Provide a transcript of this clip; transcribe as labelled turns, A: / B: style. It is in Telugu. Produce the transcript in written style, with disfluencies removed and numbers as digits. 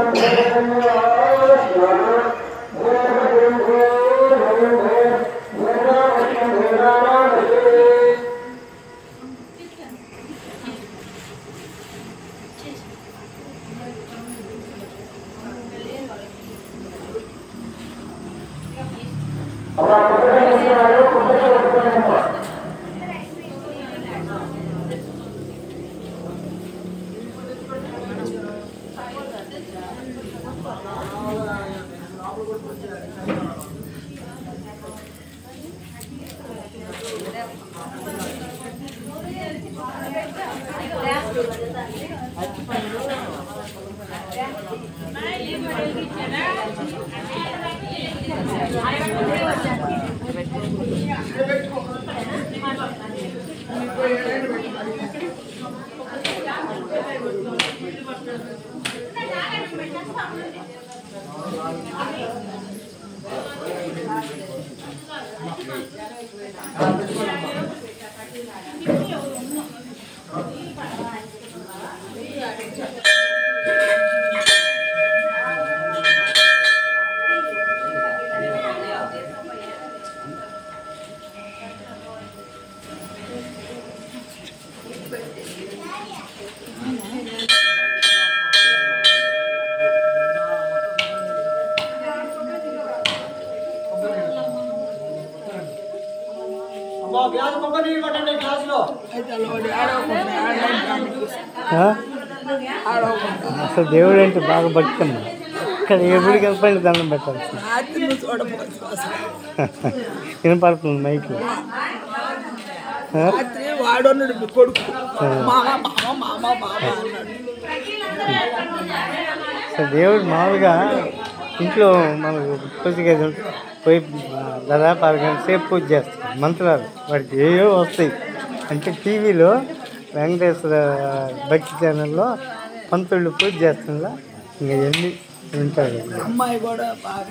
A: అసలు దేవుడు అంటే బాగా భక్తి అమ్మా. ఇక్కడ ఎప్పుడు కలిపండి దండం పెట్టాలి. వినపడుతుంది మైక్లో. దేవుడు మామూలుగా ఇంట్లో మనకు పూజగా పోయి దాదాపు 6 గంటల సేపు పూజ చేస్తాం. మంత్రాలు వాడికి ఏవో వస్తాయి. అంటే టీవీలో వెంకటేశ్వర భక్తి ఛానల్లో పంతుళ్ళు పూజ చేస్తుందా ఇంకా ఎన్ని ఉంటారు.
B: అమ్మాయి కూడా బాగా